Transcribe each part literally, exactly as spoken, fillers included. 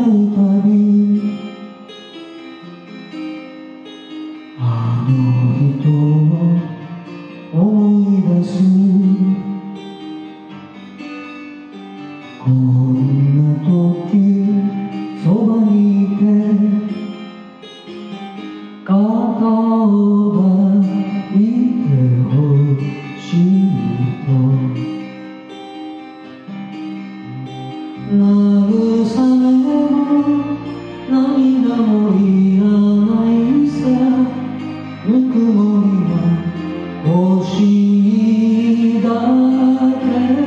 うたびあの人を思い出す。こんな時そばにいて肩を抱いてほしいと慰めも涙もいらないさ。ぬくもりが欲しいだけ。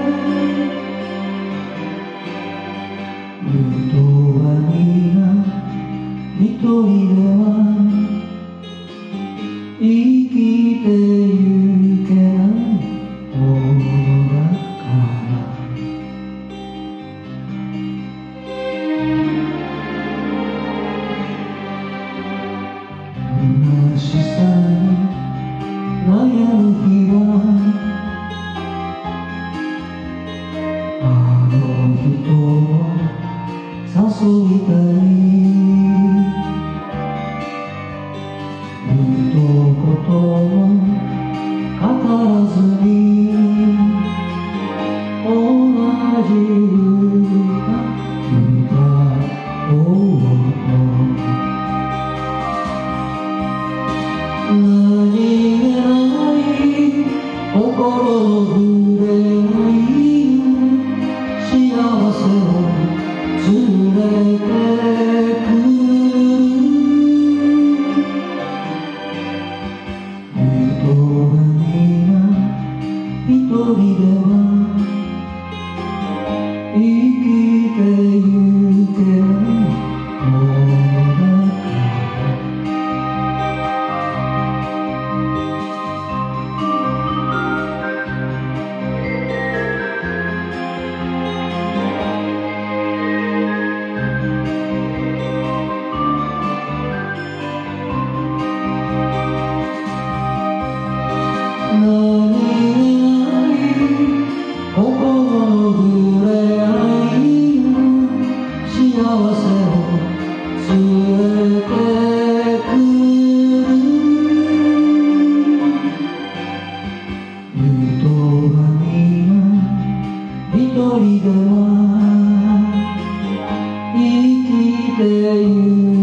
人は皆一人では生きてゆけないものだから虚しさに悩む日はあの人を誘いたい。一言も語らずに同じ歌歌おうと何気ない心の触れ合い幸せを連れてく人は皆一人では生きてゆけないものだから何気ない心の触れ合いが幸せを連れてくる。人は皆一人では生きてゆく